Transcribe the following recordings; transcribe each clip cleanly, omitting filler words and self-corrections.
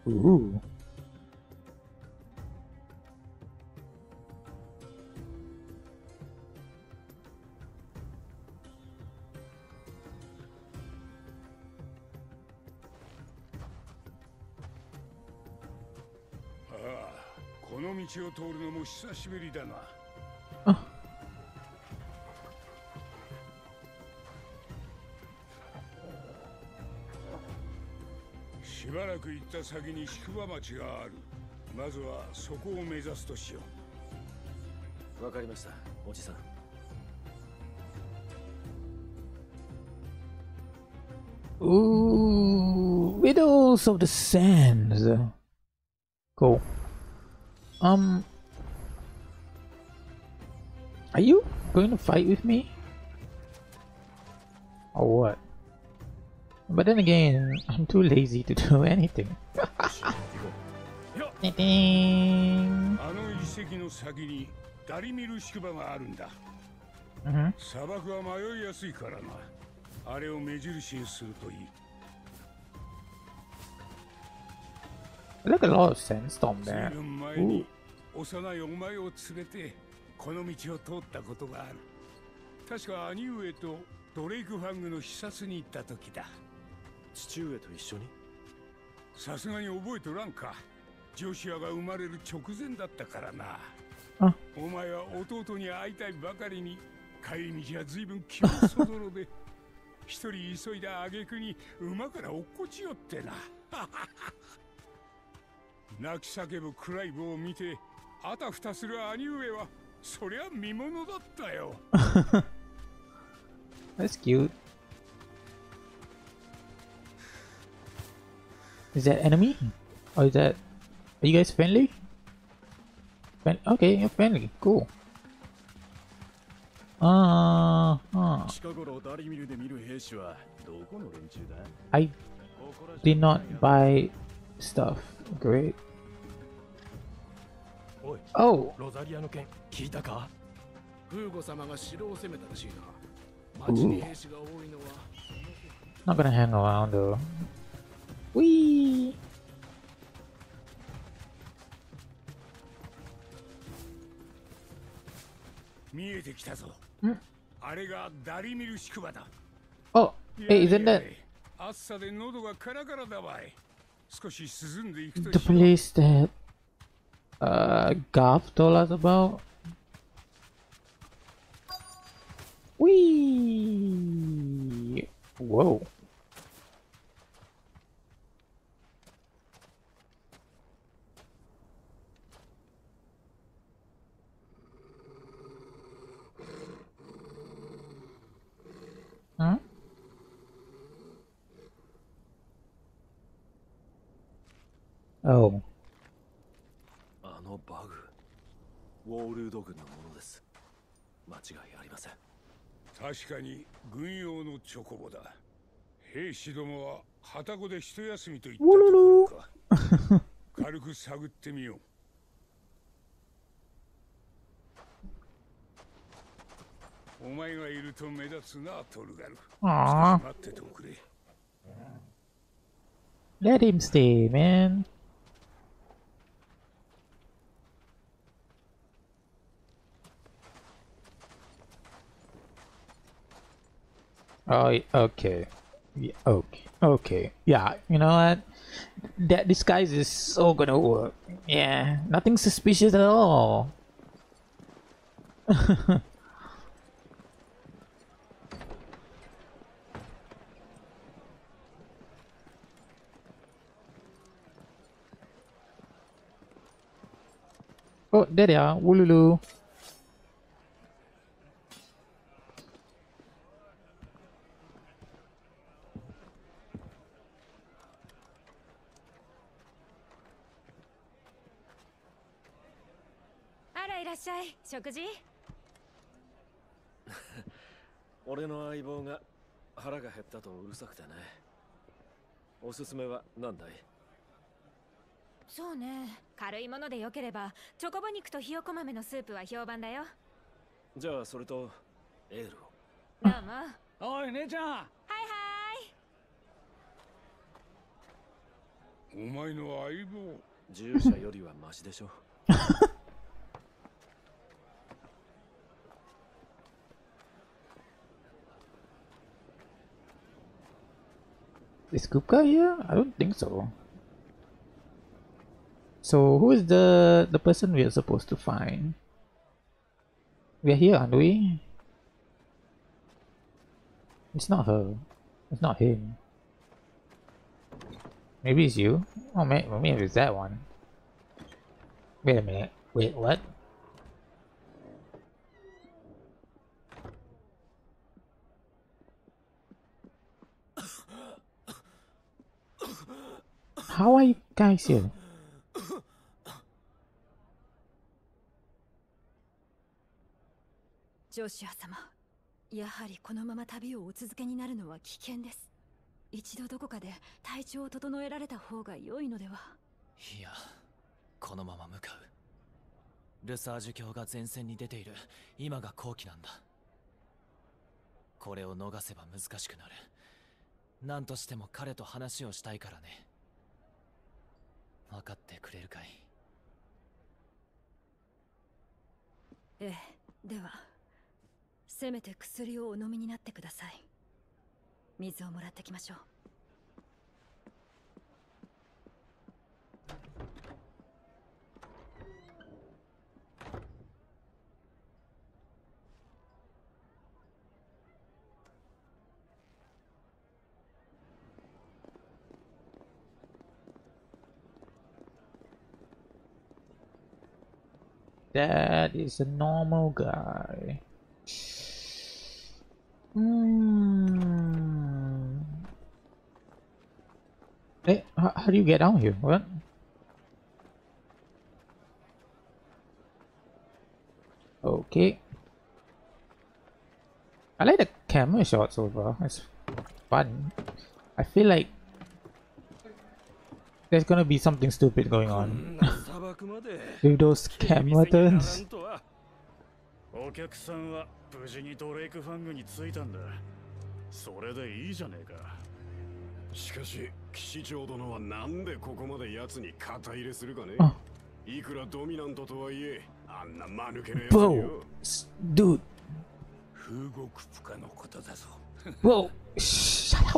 Ooh. Ah, この道を通るのも久しぶりだな。 Oh. しばらく行った先に宿場町がある。まずはそこを目指すとしよう。わかりました、おじさん。 Ooh, Widows of the Sands. Cool. Are you going to fight with me? Or what? But then again, I'm too lazy to do anything. あの遺跡の先にダリミル宿場があるんだ。砂漠は迷いやすいからな。あれを目印にするといい。 Like a lot of sandstorm there. 随分前に幼いお前を連れてこの道を通ったことがある。確か兄上とドレイクファングの視察に行った時だ。 父上と一緒に？ さすがに覚えとらんか。ジョシュアが生まれる直前だったからな。お前は弟に会いたいばかりに帰り道は随分気もそぞろで一人急いだ挙句に馬から落っこちよってな。泣き叫ぶクライブを見てあたふたする兄上はそりゃ見ものだったよ。 That's cute. Is that enemy? Or is that... Are you guys friendly? Okay, you're friendly. Cool. I did not buy stuff. Great. Oh! Ooh. Not gonna hang around though. Whee! Oh, hey, isn't that the place that Garth told us about? Whee! Whoa. Huh? Oh. あのバグ、ウォールド軍のものです。間違いありません。 確かに軍用のチョコボだ。兵士どもは旅籠で一休みといったところか。軽く探ってみよう。お前がいると目立つな、トルガル。少し待ってておくれ。 Let him stay, man. Oh, okay. Yeah, okay. Yeah, you know what? That disguise is so gonna work. Yeah, nothing suspicious at all. Oh, there they are. Woolulu. Hey, 食事？ 俺の相棒が腹が減ったとうるさくてね。おすすめは何だい？ そうね、軽いものでよければチョコボ肉とひよこ豆のスープは評判だよ。 じゃあそれとエールを。 どうも。 おい姉ちゃん。 はいはい。 お前の相棒。 従者よりはマシでしょ。 Is Kupka here? I don't think so. So who is the person we are supposed to find? We are here, aren't we? It's not her. It's not him. Maybe it's you. Oh, maybe it's that one. Wait a minute. Wait, what? How are you guys here? ジョシュア様、やはりこのまま旅をお続けになるのは危険です。一度どこかで体調を整えられた方が良いのでは。 いや、このまま向かう。ルサージュ教が前線に出ている今が好機なんだ。これを逃せば難しくなる。何としても彼と話をしたいからね。分かってくれるかい？ ええ、ではせめて薬をお飲みになってください。水をもらってきましょう。 That is a normal guy. Hey, how do you get down here? What? Okay. I like the camera shots so far. It's fun. I feel like there's gonna be something stupid going on with those camera turns. お客さんは無事にドレイクファングに着いたんだ。それでいいじゃねえか。 しかし騎士長殿はなんでここまで奴に肩入れするかね。いくらドミナントとはいえ、あんな間抜けなやつよ。 Dude. 風国プカのことだぞ。 Whoa. Shut up.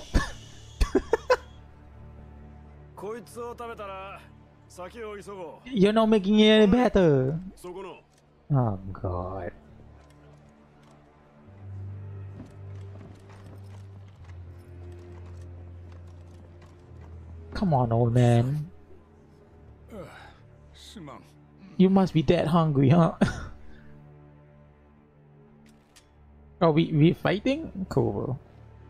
こいつを食べたら先を急ごう。 You're not making it any better. そこの。 Oh God. Come on, old man. You must be that hungry, huh? Oh, we fighting? Cool.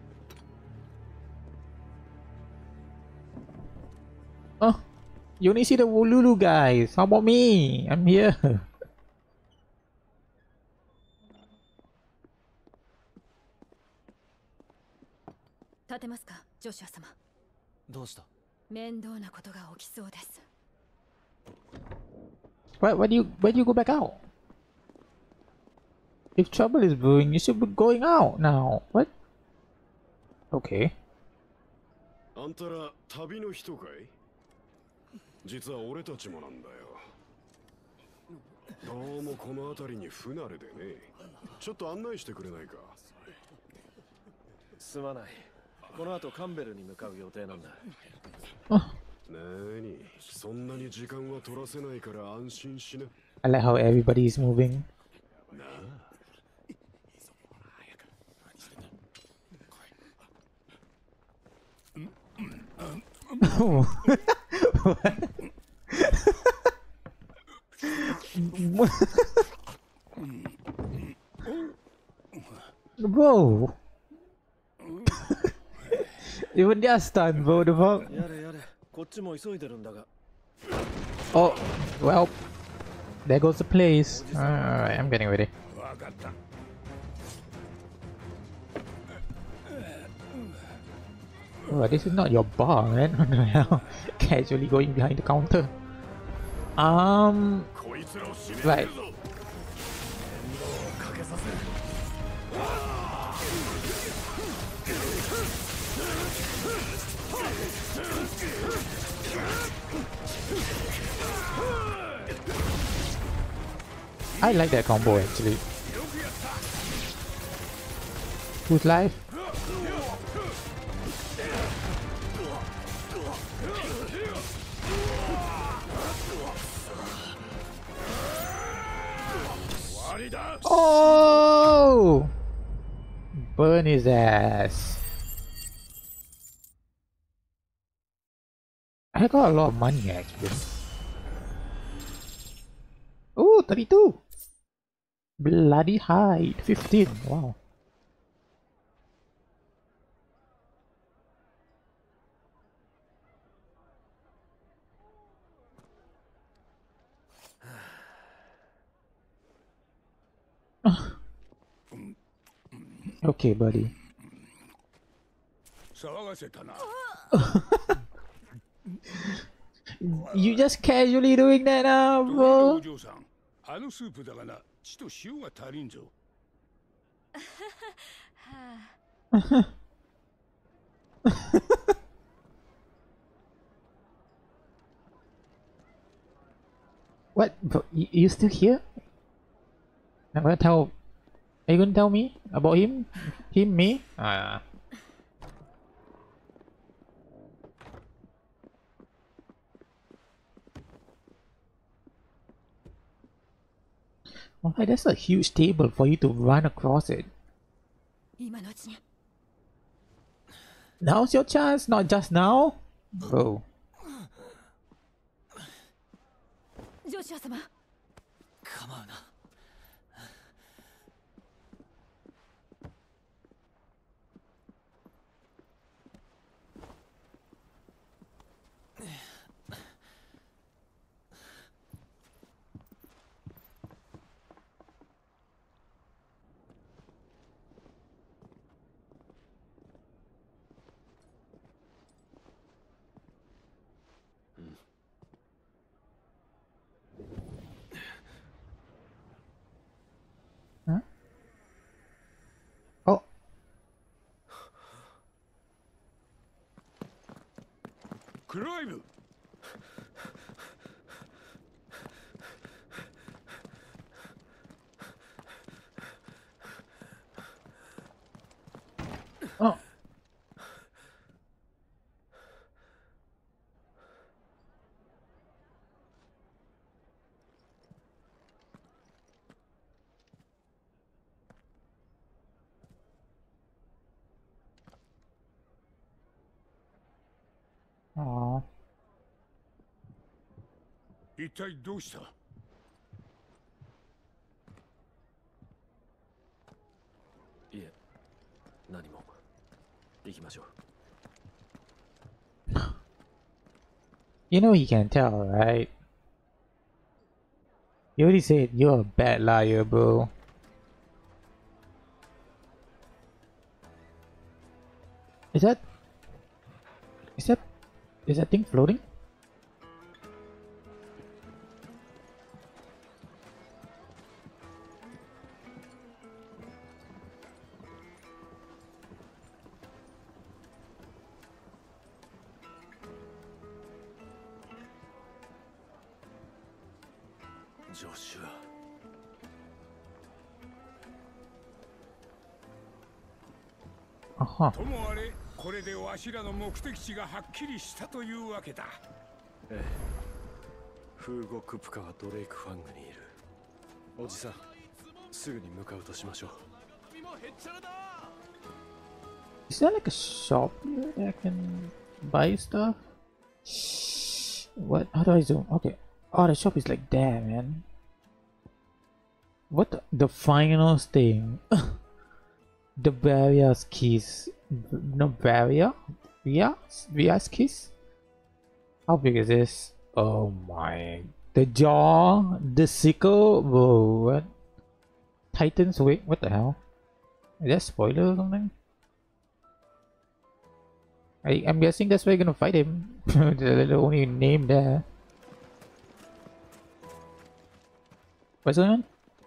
Oh, you only see the Wolulu guys. How about me? I'm here. 立てますか、ジョシュア様。 どうした？ 面倒なことが起きそうです。 Why do you go back out? If trouble is brewing, you should be going out now. What? Okay. あんたら旅の人かい？実は俺たちもなんだよ。どうもこの辺りに不慣れでね。ちょっと案内してくれないか？ すまない。この後カンベルに向かう予定なんだ。 なに、そんなに時間は取らせないから安心しな。 I like how everybody is moving. なあ。 Bro. Even they're stunned, bro. The fuck? やれやれ、こっちも急いでるんだが。 Oh, well, there goes the place. Alright, I'm getting ready. Oh, this is not your bar, man. What the hell? Casually going behind the counter. Right. I like that combo actually. Who's life? Oh! Burn his ass. I got a lot of money actually. Oh, 32! Bloody hide, 15, wow. Okay, buddy. You just casually doing that now, bro? What? Bro, you still here? I'm gonna tell. Are you gonna tell me about him? Him, me? Why, that's a huge table for you to run across it. Now's your chance, not just now. Bro. Come on. Huh? Oh. Clive! Oh. Aww. 一体どうした？ いえ、何も。行きましょう。 You know he can tell, right? You already said you're a bad liar, bro. Is that thing floating? Joshua. あは。 ともあれ、これでわしらの目的地がはっきりしたというわけだ。 ええ。フーゴ・クプカはドレイクファングにいる。おじさん、すぐに向かうとしましょう。 Is there like a shop here that I can buy stuff? What? How do I zoom? Okay. Oh, the shop is like there, man. What the final thing? The various keys. No barrier? Yeah? Various keys? How big is this? Oh my. The jaw? The sickle? Whoa, what? Titan's wing? What the hell? Is that spoiler or something? I'm guessing that's why you're gonna fight him. The only name there. What's going on?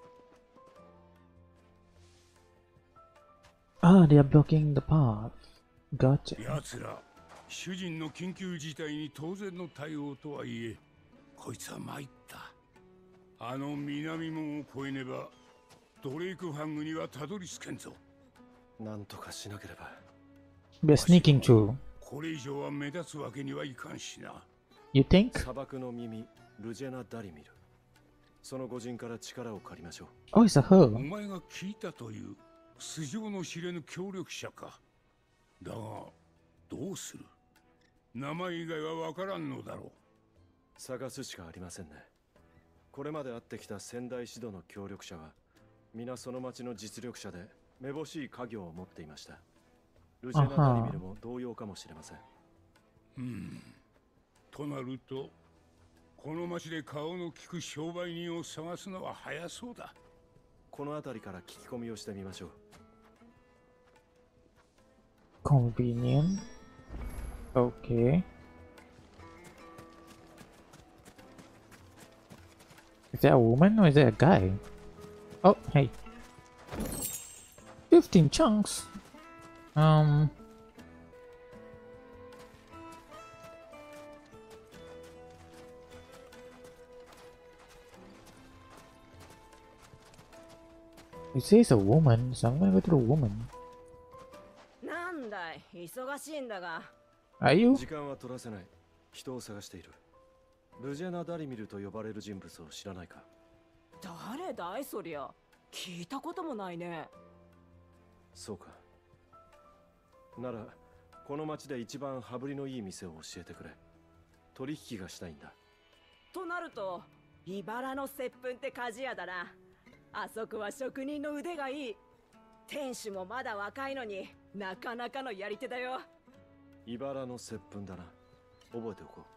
Ah, they are blocking the path. Gotcha. 奴ら、主人の緊急事態に当然の対応とはいえ、こいつは参った。 あの南門を越えねばドレイクファングにはたどり着けんぞ。 なんとかしなければ。 We're sneaking through. これ以上は目立つわけにはいかんしな。 You think? 砂漠の耳、ルジェナ・ダリミル。その御人から力を借りましょう。 Oh, it's a お her. 前が聞いたという素性の知れぬ協力者か。だがどうする？名前以外はわからんのだろう。 探すしかありませんね。これまで会ってきた仙台指導の協力者は皆その町の実力者でめぼしい家業を持っていました。ルジェナ・ダリミルも同様かもしれません。 となるとこの町で顔の利く商売人を探すのは早そうだ。 この辺りから聞き込みをしてみましょう。 Convenient. Okay. Is that a woman or is that a guy? Oh, hey. 15 chunks. It says a woman, so I'm gonna go to the woman. なんだい、忙しいんだが。 Are you? 時間は取らせない。人を探している。ルジェナ・ダリミルと呼ばれる人物を知らないか？ 誰だいそりゃ。聞いたこともないね。 そうか。なら、この町で一番羽振りのいい店を教えてくれ。取引がしたいんだ。 となると、茨の接吻って鍛冶屋だな。あそこは職人の腕がいい。店主もまだ若いのになかなかのやり手だよ。 茨の接吻だな。覚えておこ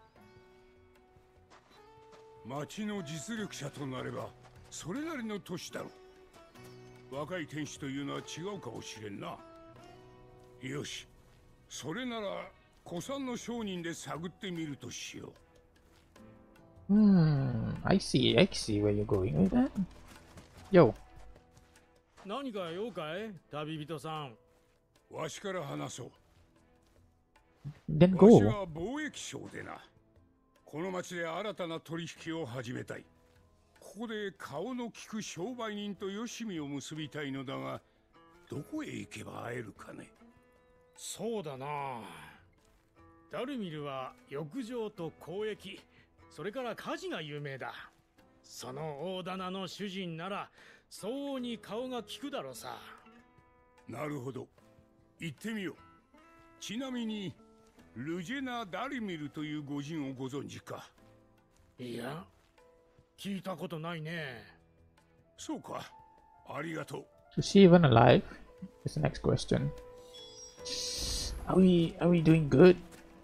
う。町の実力者となればそれなりの年だろう。若い店主というのは違うかもしれんな。よし、それなら古参の商人で探ってみるとしよう。I see where you're going with that. Yo. 何か用かい、旅人さん。 わしから話そう。 Then わし go. は貿易商でな。この町で新たな取引を始めたい。ここで顔の利く商売人とよしみを結びたいのだが、どこへ行けば会えるかね。 そうだな。ダルミルは浴場と交易、それから家事が有名だ。その大棚の主人なら相応に顔が利くだろうさ。 なるほど、行ってみよう。ちなみにルジェナ・ダリミルという御人をご存知か？ いや、聞いたことないね。 そうか、ありがとう。 Is she even alive? Is the next question. Are we doing good?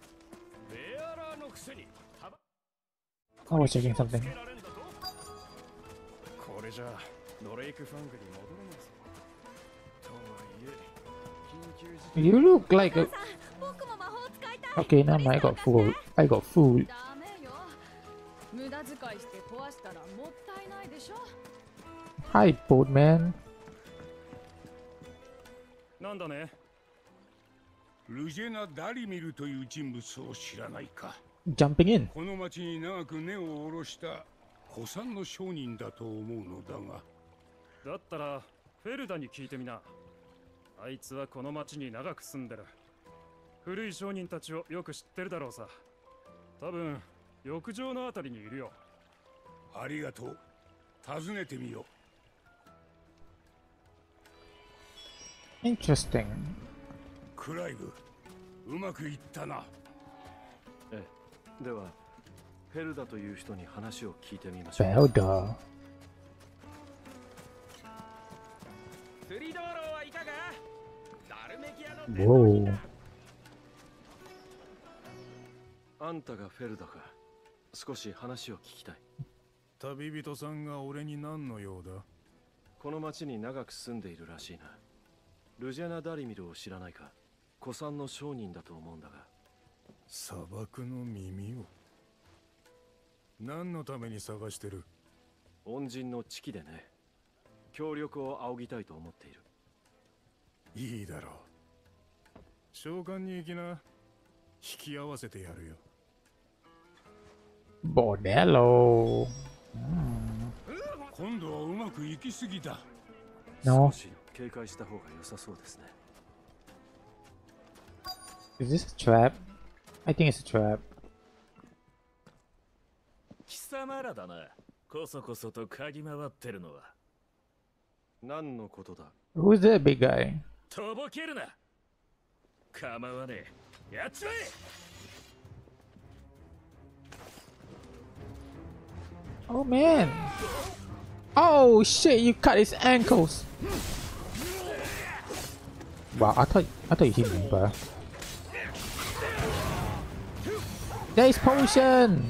I was checking something. これじゃドレイクファングに戻れないぞ。とはいえ、緊急事態。 You look like a... Okay, now I got fooled. I got fooled. 無駄遣いして壊したらもったいないでしょ。 Hi, boatman. なんだね。 ルジェナ・ダリミルという人物を知らないか？ Jumping in. この町に長く根を下ろした古参の商人だと思うのだが。 だったらフェルダに聞いてみな。あいつはこの町に長く住んでる。古い商人たちをよく知ってるだろうさ。多分浴場のあたりにいるよ。 ありがとう。訪ねてみよう。Interesting. クライブ、うまくいったな。 ええ、ではフェルダという人に話を聞いてみましょう。 フェルダ。 釣り道路はいかが？ダルメキアのデモにだ。 あんたがフェルダか。少し話を聞きたい。 旅人さんが俺に何の用だ？ この町に長く住んでいるらしいな。ルジェナ・ダリミルを知らないか？古参の商人だと思うんだが。 砂漠の耳を何のために探してる？ 恩人の地域でね。協力を仰ぎたいと思っている。 いいだろう。召喚に行きな。引き合わせてやるよ。 ボデロ。 う今度はうまくいきすぎだ。 No. 少し警戒した方が良さそうですね。 Is this a trap? I think it's a trap. 貴様らだな。こそこそと嗅ぎ回ってるのは。 何のことだ。 Who's that big guy? とぼけるな。構わねえ。やっちまえ。 Oh man! Oh shit! You cut his ankles. Wow, I thought you hit me, bro. There's potion.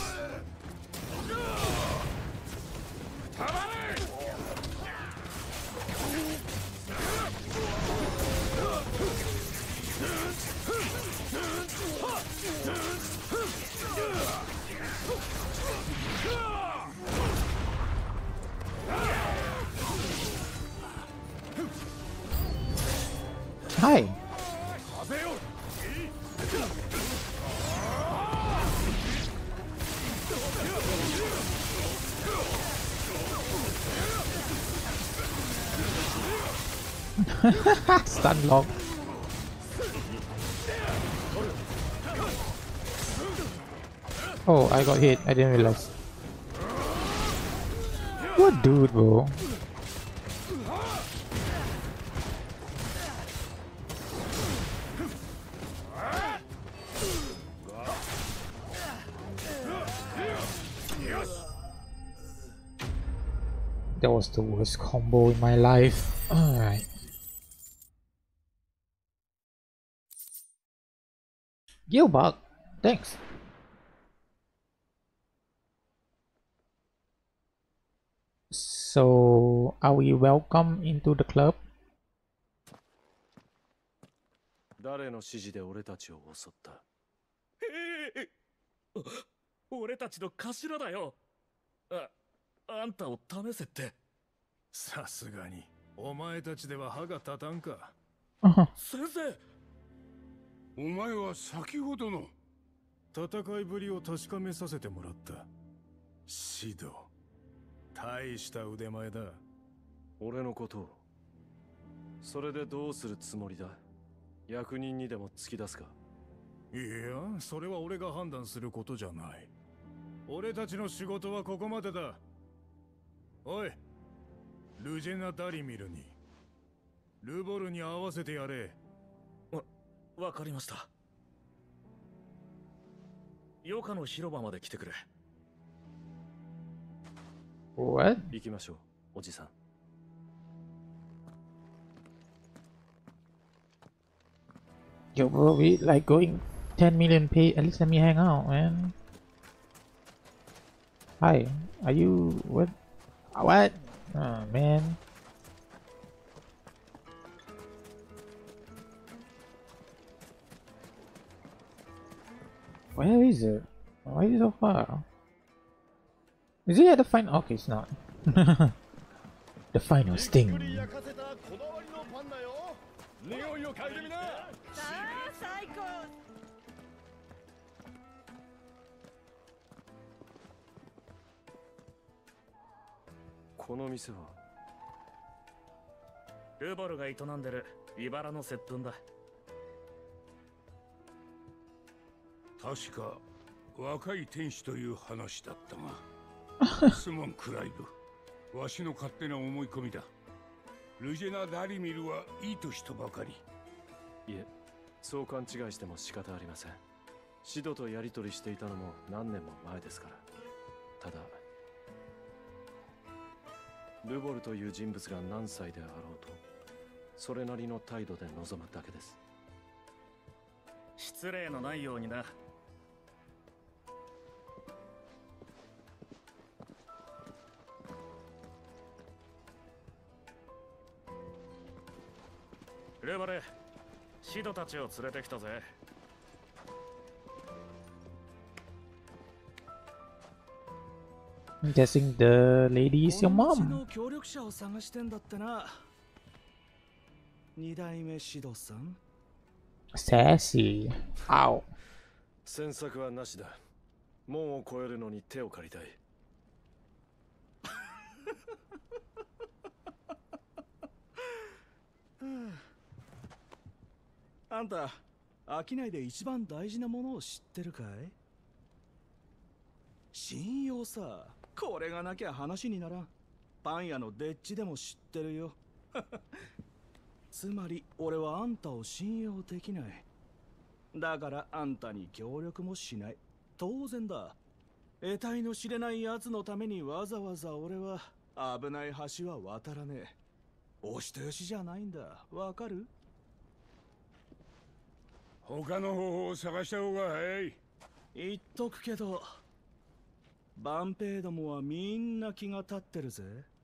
Hi. Stun lock. Oh, I got hit. I didn't realize. What dude, bro? That was the worst combo in my life. Alright. Gilbug, thanks. So, are we welcome into the club? 誰の指示で俺たちを襲った。 俺たちの頭だよ。あんたを試せって。 さすがにお前たちでは歯が立たんか。 先生、 お前は先ほどの戦いぶりを確かめさせてもらった。指導、大した腕前だ。 俺のことを。それでどうするつもりだ。役人にでも突き出すか。 いや、それは俺が判断することじゃない。俺たちの仕事はここまでだ。おい、ルジェナ・ダリミルにルボルに合わせてやれ。 わかりました。ヨカの広場まで来てくれ。 What? 行きましょう、おじさん。 Yo, bro, we like going 10 million pay. At least let me hang out, man. Hi, are you what? What? Oh man. Where is it? Why is it so far? Is it at the final? Okay, it's not. The final sting. 最高。 この店はルボルが営んでる茨の接吻だ。 確か若い天使という話だったがすまんクライブ、わしの勝手な思い込みだ。ルジェナ・ダリミルはいい年とばかり。 いえ、そう勘違いしても仕方ありません。シドとやり取りしていたのも何年も前ですから。ただルボルという人物が何歳であろうと、それなりの態度で臨むだけです。 失礼のないようにな。ルボル、シドたちを連れてきたぜ。 I'm guessing the lady is your mom. 協力者を探してんだってな。二代目シドさん。 Sassy. Ow. 詮索はなしだ。門を越えるのに手を借りたい。 あんた、商いで一番大事なものを知ってるかい？信用さ。これがなきゃ話にならん。パン屋のデッチでも知ってるよ。つまり俺はあんたを信用できない。だからあんたに協力もしない。当然だ。得体の知れない奴のためにわざわざ俺は危ない橋は渡らねえ。お人よしじゃないんだ。わかる？ 他の方法を探した方が早い。 言っとくけど、バンペイどもはみんな気が立ってるぜ。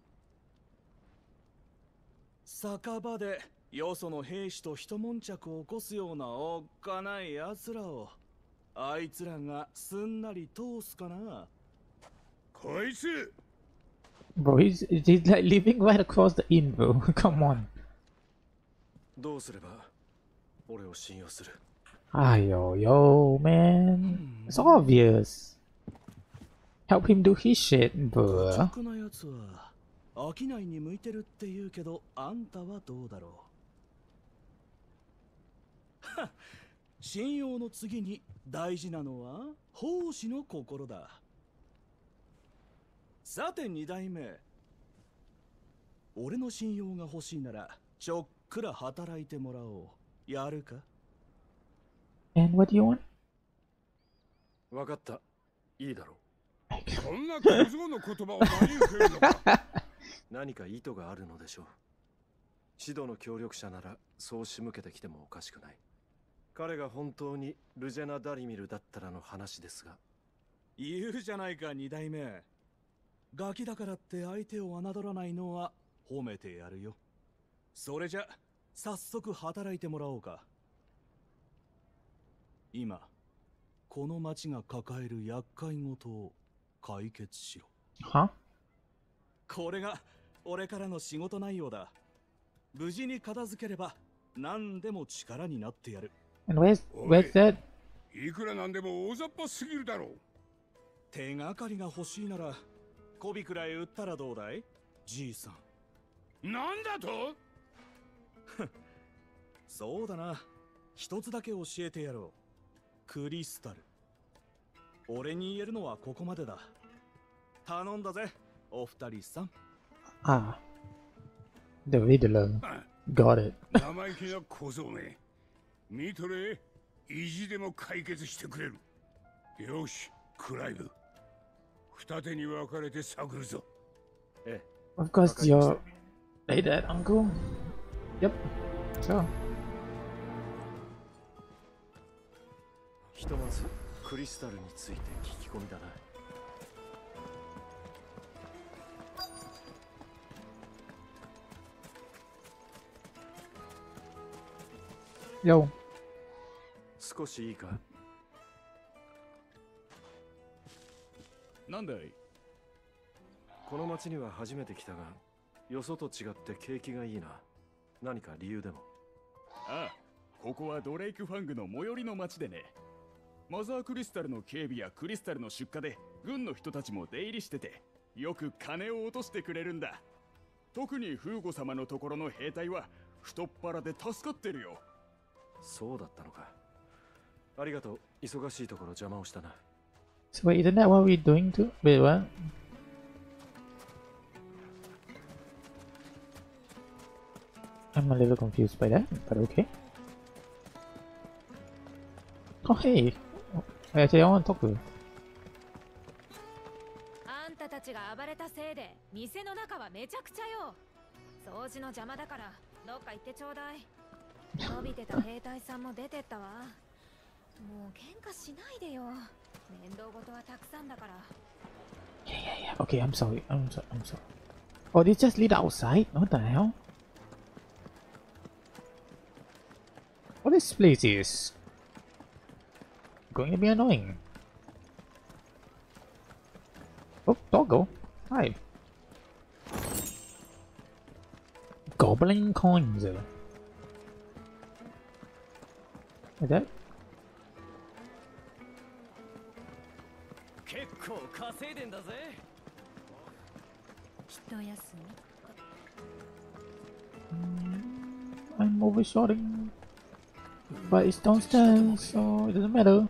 酒場でよその兵士と一悶着を起こすようなおっかない奴らをあいつらがすんなり通すかな。 こいつ Bro, he's like living right across the inn, bro. Come on. どうすれば俺を信用する？ Ah, yo, man. It's obvious. Help him do his shit, bro. 愚直な奴は商いに向いてるって言うけど、あんたはどうだろう？はっ、信用の次に大事なのは奉仕の心だ。さて二代目、俺の信用が欲しいならちょっくら働いてもらおう。やるか？ And what do you want? わかった。いいだろう。 こんな小僧の言葉を真に受けるのか？ 何か意図があるのでしょう。指導の協力者ならそう仕向けてきてもおかしくない。彼が本当にルジェナ・ダリミルだったらの話ですが。 言うじゃないか二代目。ガキだからって相手を侮らないのは褒めてやるよ。それじゃ早速働いてもらおうか。今この町が抱える厄介事を解決しろ。 は？ これが俺からの仕事内容だ。無事に片付ければ何でも力になってやる。 And where's that? いくらなんでも大雑把すぎるだろう。 手がかりが欲しいなら媚びくらい売ったらどうだい、じいさん。 なんだと？ そうだな。一つだけ教えてやろう。クリスタル。俺に言えるのはここまでだ。頼んだぜ、お二人さん。 Ah. The Riddler. Got it. 生意気な小僧め。見とれ、意地でも解決してくれる。よし、クライブ。二手に分かれて探るぞ。 ええ。 Of course, you're like that, uncle. Yep. So. ひとまずクリスタルについて聞き込みだな。 Yo. 少しいいか？ なんだい？ この町には初めて来たが、よそと違って景気がいいな。何か理由でも？ ああ、ここはドレイクファングの最寄りの町でね。マザークリスタルの警備やクリスタルの出荷で軍の人たちも出入りしてて、よく金を落としてくれるんだ。特にフーゴ様のところの兵隊は太っ腹で助かってるよ。 そうだったのか。ありがとう。忙しいところ邪魔をしたな。 So wait, isn't that what we're doing too? Wait, what? I'm a little confused by that, but okay. Oh hey! Actually, I want to talk to you. あんたたちが暴れたせいで店の中はめちゃくちゃよ。掃除の邪魔だからどっか行ってちょうだい。伸びてた兵隊さんも出てったわ。もう喧嘩しないでよ。面倒事はたくさんだから。 Yeah. Okay, I'm sorry. Oh, they just lit outside? What the hell? What this place is going to be annoying. Oh, Doggo. Hi. Goblin coins. Like that? 結構稼いでんだぜ。 一休み。 I'm overshooting. But it's downstairs, so it doesn't matter.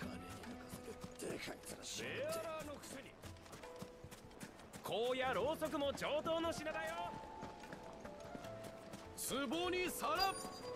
こうやろうそくも上等の品だよ。壺に皿。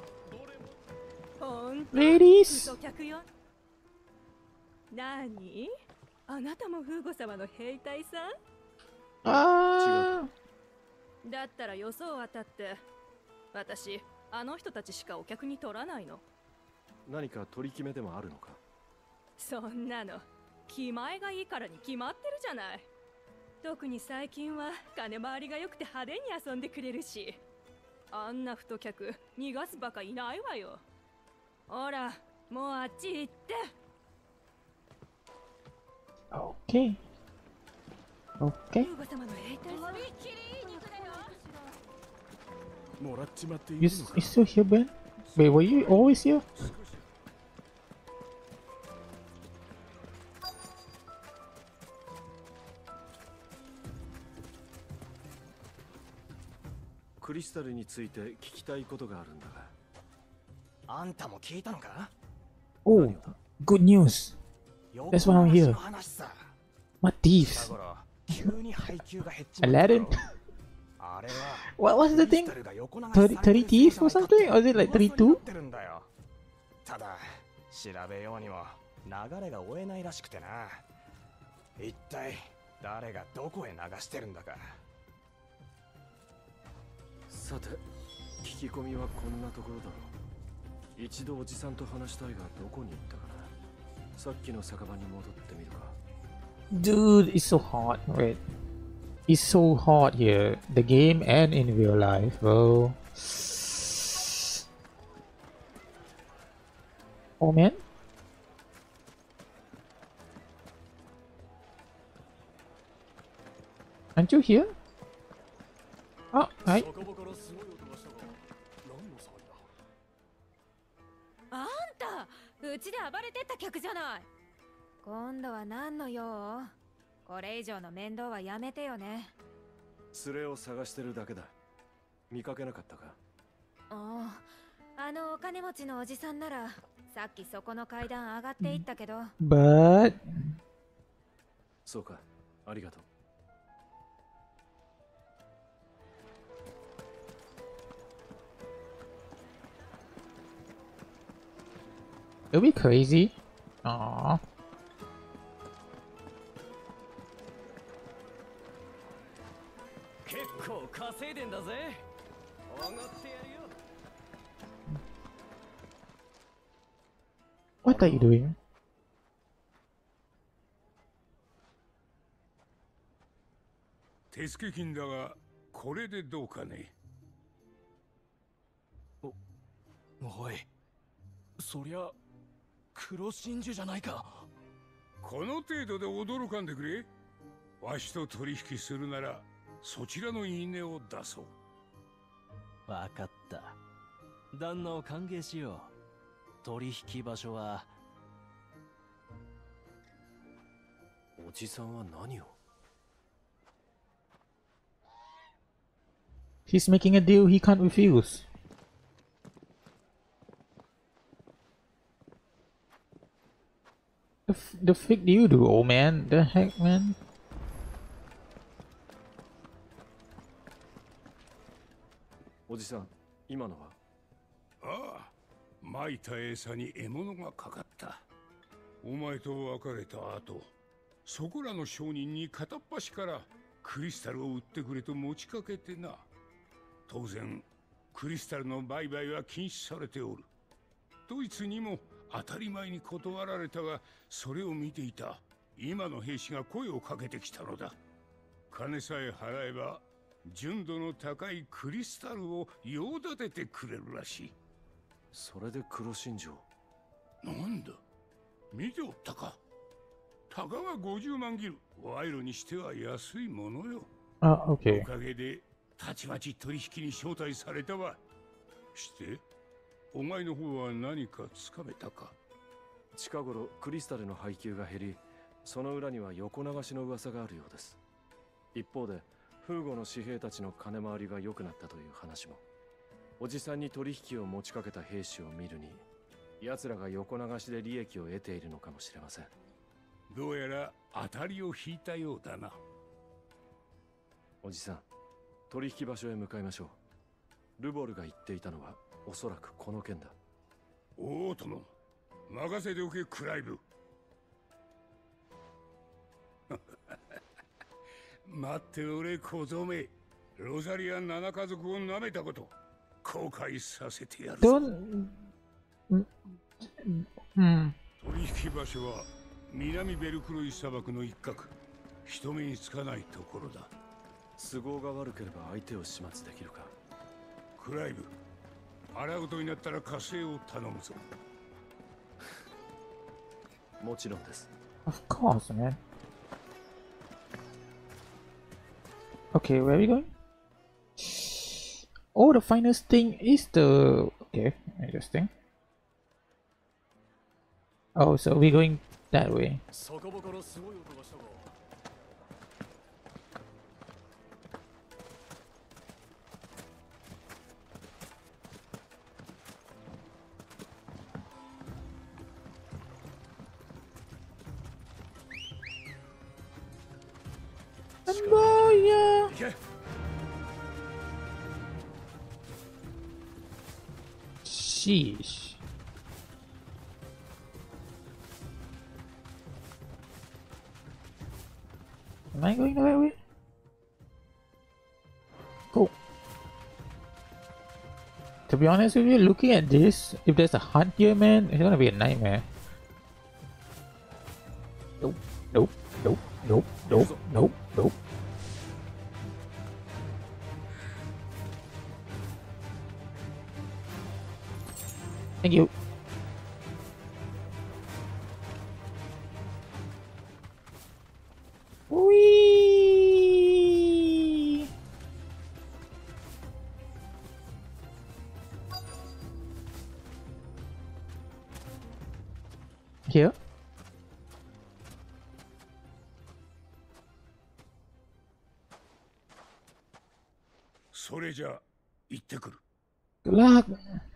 ほんと Ladies! 嘘客よ。なに？あなたもフーゴ様の兵隊さん？ Ah! だったら予想当たって。私、あの人たちしかお客に取らないの。 何か取り決めでもあるのか？ そんなの、気前がいいからに決まってるじゃない。特に最近は金回りが良くて派手に遊んでくれるし。あんな太客、逃がすばかいないわよ。ほら、もうあっち行って。 Okay. Okay. フーゴ様の兵隊さん。 You still here, Ben? Wait, were you always here? クリスタルについて聞きたいことがあるんだが。 あんたも聞いたのか？ Oh, good news. That's why I'm here. What thieves? 急に配給が減っちまった。 Aladdin? あれは What was the thing? 30 thieves or something? Or is it like 32? ただ調べようにも流れが追えないらしくてな。一体誰がどこへ流してるんだか。 さて、聞き込みはこんなところだろう。一度おじさんと話したいがどこに行ったかな。さっきの酒場に戻ってみるか。 Dude, it's so hot. Wait. It's so hot here. The game and in real life, bro. Oh man. Aren't you here? Oh, hi. あんた、うちで暴れてった客じゃない。今度は何の用？これ以上の面倒はやめてよね。 連れを探してるだけだ。見かけなかったか？ ああ、あのお金持ちのおじさんならさっきそこの階段上がっていったけど。 But そうか、ありがとう。 it'll be crazy. Aww. 結構稼いでんだぜ。おごってやるよ。 What are you doing? 手付金だが、これでどうかね。 おい、そりゃ黒真珠じゃないか。 この程度で驚かんでくれ。わしと取引するならそちらの言い値を出そう。 わかった。旦那を歓迎しよう。取引場所は。 おじさんは何を？ He's making a deal he can't refuse. The frick do you do, old man? The heck, man? おじさん、今のは？ ああ、撒いた餌に獲物がかかった。お前と別れた後、そこらの商人に片っ端からクリスタルを売ってくれと持ちかけてな。当然クリスタルの売買は禁止されておる。ドイツにも当たり前に断られたが、それを見ていた今の兵士が声をかけてきたのだ。金さえ払えば純度の高いクリスタルを用立ててくれるらしい。 それで黒真珠を？ なんだ、見ておったか。たかが50万ギル、賄賂にしては安いものよ。 Okay. おかげでたちまち取引に招待されたわ。して、お前の方は何かつかめたか？ 近頃クリスタルの配給が減り、その裏には横流しの噂があるようです。一方でフーゴの紙幣たちの金回りが良くなったという話も。 おじさんに取引を持ちかけた兵士を見るに、奴らが横流しで利益を得ているのかもしれません。 どうやら当たりを引いたようだな。 おじさん、取引場所へ向かいましょう。ルボルが言っていたのはおそらくこの件だ。 おお殿、任せておけクライブ。待っておれ小僧め。ロザリアン7家族を舐めたこと後悔させてやるぞ。取引場所は南ベルクロイ砂漠の一角、人目につかないところだ。 都合が悪ければ相手を始末できるか。 クライブ、払うことになったら加勢を頼むぞ。 もちろんです。 Of course, man. Okay, where are we going? Oh, the finest thing is the... Okay, interesting. Oh, so we're going that way. Oh, yeah. Sheesh. Am I going the right way? Cool. To be honest with you, looking at this, if there's a hunt here, man, it's gonna be a nightmare. Nope, nope, nope, nope, nope, nope, nope. Thank you. Whee! Here. Good luck.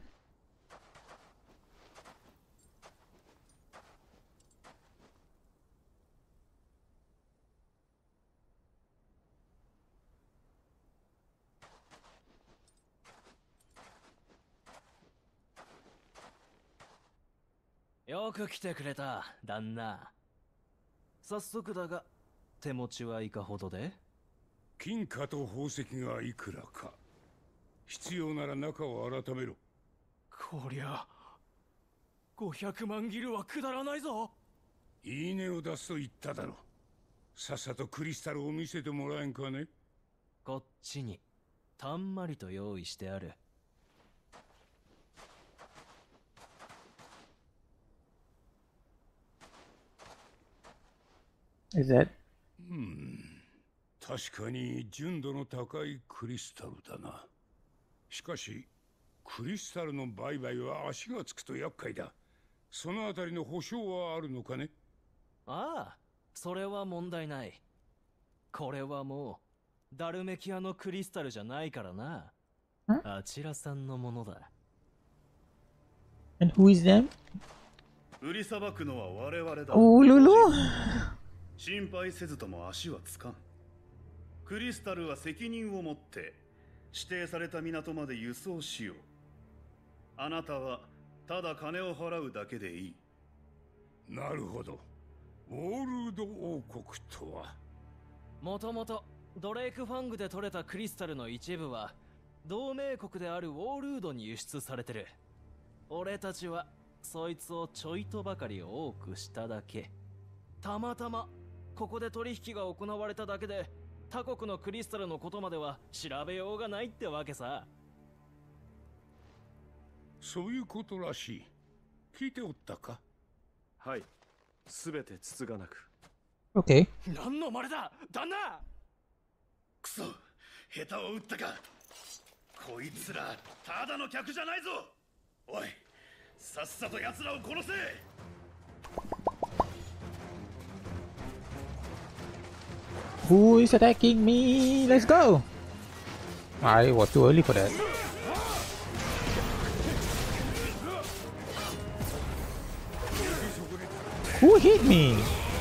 Yoく来てくれた、旦那。早速だが、手持ちはいかほどで？ 金貨と宝石がいくらか。必要なら中を改めろ。 こりゃ、500万ギルはくだらないぞ。 いいねを出すと言っただろ。さっさとクリスタルを見せてもらえんかね。 こっちに、たんまりと用意してある。 Is that? 確かに純度の高いクリスタルだな。しかし、クリスタルの売買は足がつくと厄介だ。そのあたりの保証はあるのかね？ ああ、それは問題ない。これはもう、ダルメキアのクリスタルじゃないからな。あちらさんのものだ。 And who is them? 売りさばくのは我々だ。 おろろ。 心配せずとも足はつかん。クリスタルは責任を持って指定された港まで輸送しよう。あなたはただ金を払うだけでいい。 なるほど。ウォールド王国とは。 もともとドレイクファングで取れたクリスタルの一部は同盟国であるウォールードに輸出されてる。俺たちはそいつをちょいとばかり多くしただけ。たまたまここで取引が行われただけで他国のクリスタルのことまでは調べようがないってわけさ。 そういうことらしい。聞いておったか？ はい。すべてつつがなく。 Okay. 何の真似だ、旦那！ クソ、下手を打ったか。こいつらただの客じゃないぞ。おい、さっさと奴らを殺せ。 Who is attacking me? Let's go! I was too early for that. Who hit me?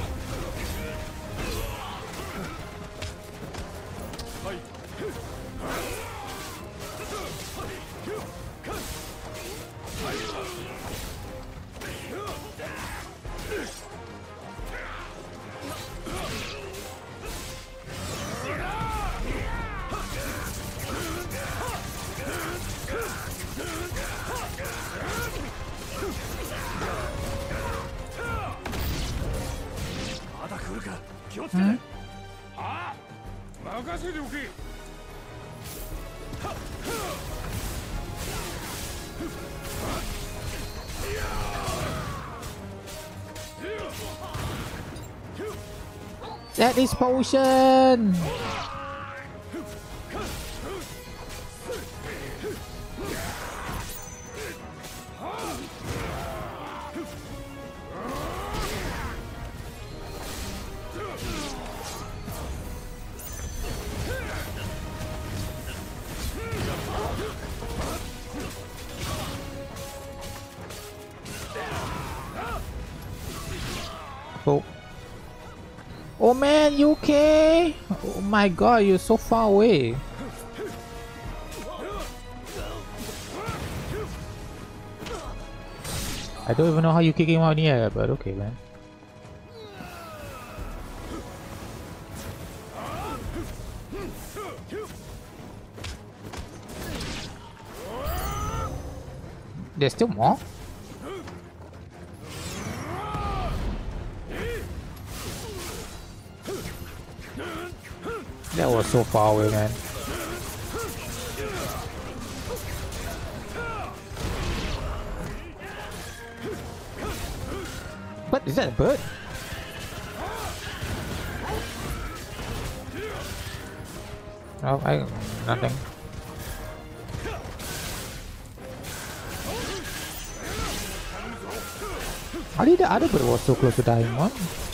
That is potion. Oh. Oh man, you okay? Oh my god, you're so far away. I don't even know how you kick him out in the air, but okay, man. There's still more? That was so far away, man. What is that, a bird? Oh, nothing. How did the other bird was so close to dying one?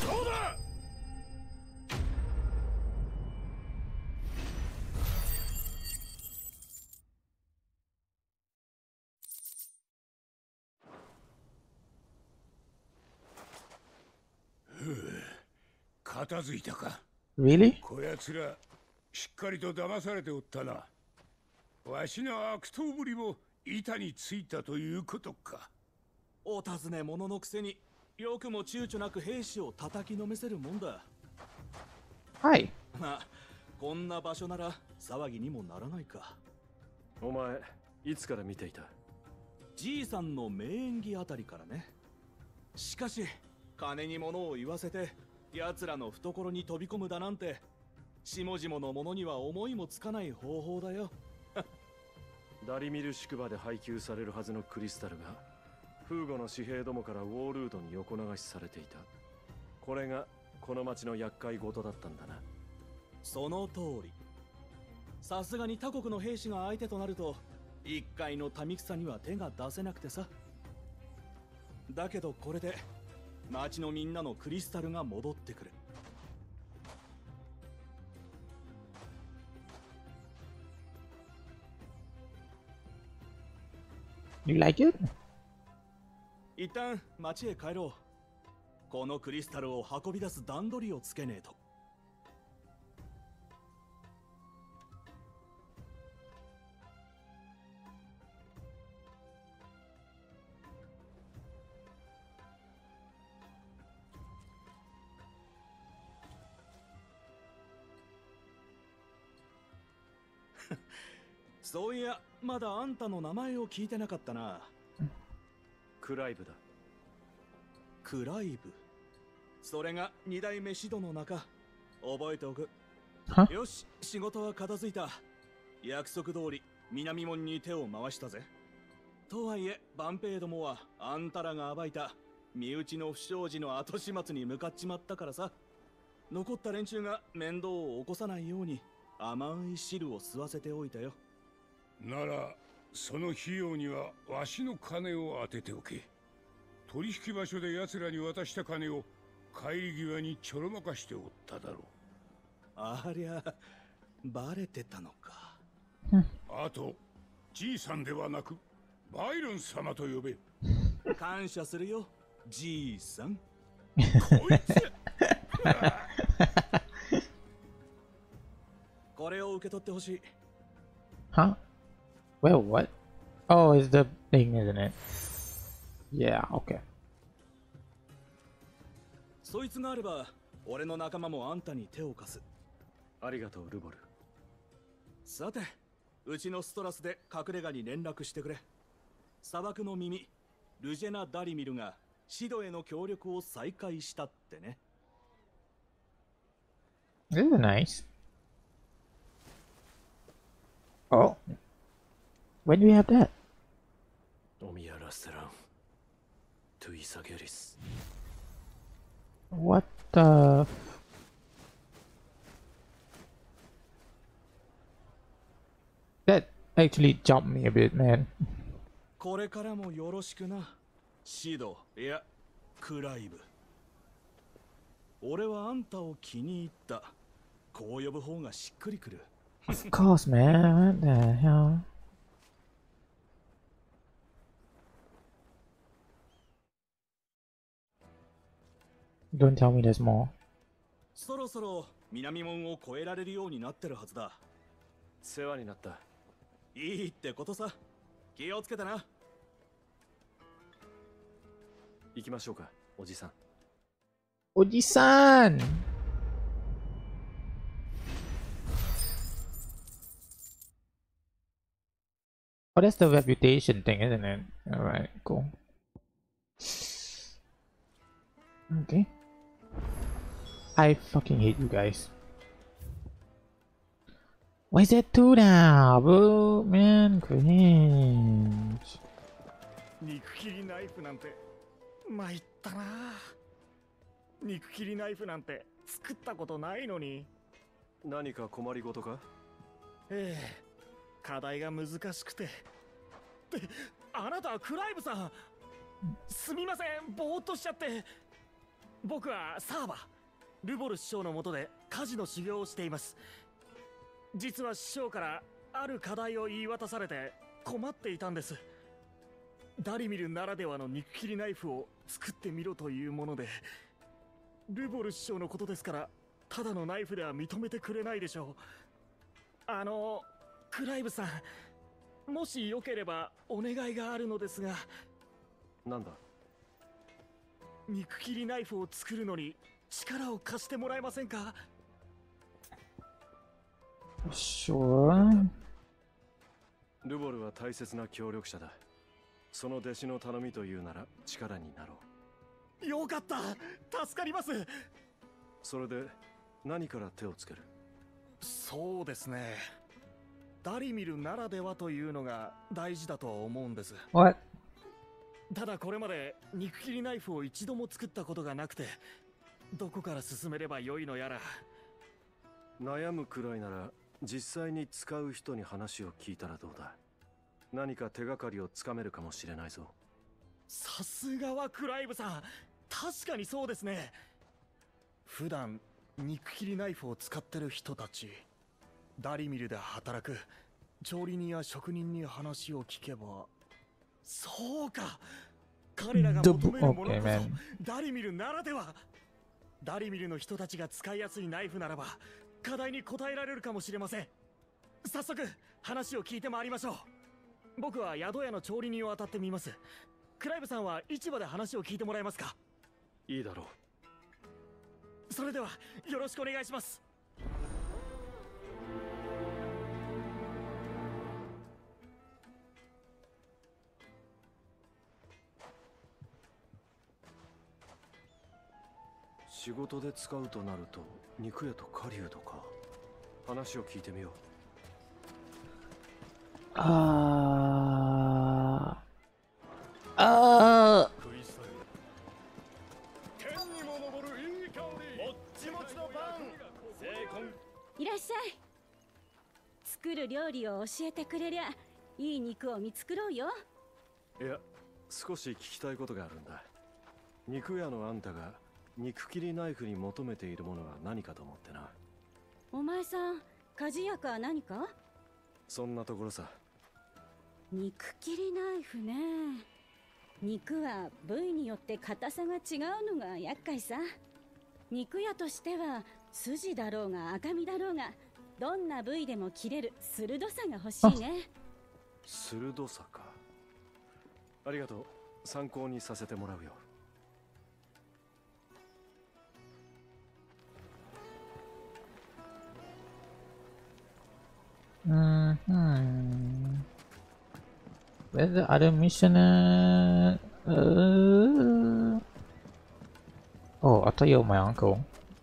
Really? こやつらしっかりと騙されておったな。わしの悪党ぶりも板についたということか。 お尋ね者のくせによくも躊躇なく兵士を叩きのめせるもんだ。 はい。 まあこんな場所なら騒ぎにもならないか。 お前いつから見ていた？ じいさんの名演技あたりからね。しかし金に物を言わせて奴らの懐に飛び込むだなんて下々の者には思いもつかない方法だよ。 ダリミル宿場で配給されるはずのクリスタルがフーゴの紙幣どもからウォールードに横流しされていた。これがこの町の厄介事だったんだな。 その通り。さすがに他国の兵士が相手となると一介の民草には手が出せなくてさ。だけどこれで町のみんなのクリスタルが戻ってくる。 You like it? 一旦町へ帰ろう。このクリスタルを運び出す段取りをつけねえと。そういや、まだあんたの名前を聞いてなかったな。 クライブだ。 クライブ。それが二代目シドの中。覚えておく。よし、仕事は片付いた。約束通り南門に手を回したぜ。とはいえ、バンペイどもはあんたらが暴いた身内の不祥事の後始末に向かっちまったからさ。残った連中が面倒を起こさないように甘い汁を吸わせておいたよ。 ならその費用にはわしの金を当てておけ。取引場所で奴らに渡した金を帰り際にちょろまかしておっただろう。 ありゃバレてたのか。 あとじいさんではなくバイロン様と呼べ。 感謝するよじいさん。 これを受け取ってほしい。 Huh? Well, what? Oh, it's the thing, isn't it? Yeah, okay. そいつがあれば、俺の仲間もあんたに手を貸す。 ありがとう、ルボル。 さて、うちのストラスで隠れ家に連絡してくれ。砂漠の耳、ルジェナ・ダリミルがシドへの協力を再開したってね。 This is nice. Oh. When do we have that? オミア・ラステラン、トゥイサゲリス。 What the... That actually jumped me a bit, man. これからもよろしくな、シド、いや、クライブ。俺はあんたを気に入った。こう呼ぶ方がしっくりくる。 Of course, man. What the hell? Don't tell me there's more. そろそろ南門を越えられるようになってるはずだ。 世話になった。 いいってことさ。気をつけてな。 行きましょうか、おじさん。 おじさん! Oh, that's the reputation thing, isn't it? Alright, cool. Okay. I fucking hate you guys. Why is that two now, bro? Man, cringe. 肉切りナイフなんて参ったな。肉切りナイフなんて作ったことないのに。 何か困りごとか？ ええ、課題が難しくて。で、あなたはクライブさん。すみません、ぼーっとしちゃって。僕はサーバ、ルボル師匠の下で家事の修行をしています。実は師匠からある課題を言い渡されて困っていたんです。ダリミルならではの肉切りナイフを作ってみろというもので、ルボル師匠のことですからただのナイフでは認めてくれないでしょう。クライブさん、もしよければお願いがあるのですが。 なんだ？ 肉切りナイフを作るのに力を貸してもらえませんか？ Sure. ルボルは大切な協力者だ。その弟子の頼みというなら力になろう。よかった、助かります。 それで何から手をつける？ そうですね、ダリミルならではというのが大事だと思うんです。 What? ただこれまで肉切りナイフを一度も作ったことがなくて、どこから進めればよいのやら。 悩むくらいなら実際に使う人に話を聞いたらどうだ？何か手がかりをつかめるかもしれないぞ。 さすがはクライブさん、確かにそうですね。普段肉切りナイフを使ってる人たち、ダリミルで働く調理人や職人に話を聞けば。そうか、彼らが求めるものこそダリミルならでは。ダリミルの人たちが使いやすいナイフならば課題に応えられるかもしれません。早速話を聞いて回りましょう。僕は宿屋の調理人を当たってみます。クライブさんは市場で話を聞いてもらえますか？ いいだろう。それではよろしくお願いします。 仕事で使うとなると肉屋と狩人か。話を聞いてみよう。 いらっしゃい。作る料理を教えてくれりゃいい肉を見繕うよ。 いや、少し聞きたいことがあるんだ。肉屋のあんたが肉切りナイフに求めているものは何かと思ってな。 お前さん、鍛冶屋か何か？ そんなところさ。 肉切りナイフね。 肉は部位によって硬さが違うのが厄介さ。肉屋としては筋だろうが赤身だろうがどんな部位でも切れる鋭さが欲しいね。 鋭さか。ありがとう。参考にさせてもらうよ。 Where's the other missioner? Oh, I thought you were my uncle.